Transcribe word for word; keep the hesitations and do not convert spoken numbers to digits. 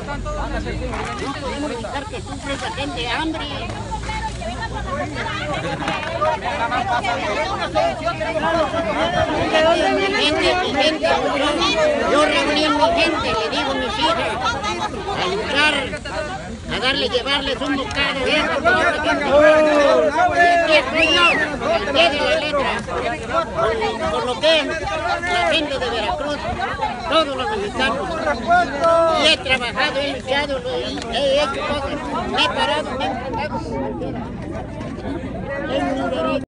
No podemos dejar que sufra esa gente de hambre. Gente, mi gente, yo reuní a mi gente, le digo a mis hijas, a luchar, a darle, llevarles un bocado de eso, y estoy yo, al pie de la letra, por, por lo que la gente de Veracruz, todos los mexicanos, y he trabajado, he luchado, he, he hecho cosas, me he parado, me he enfrentado con cualquiera. Es mi derecho.